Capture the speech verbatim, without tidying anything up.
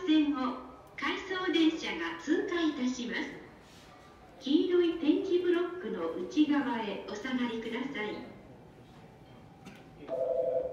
線を回送電車が通過いたします。黄色い点字ブロックの内側へお下がりください。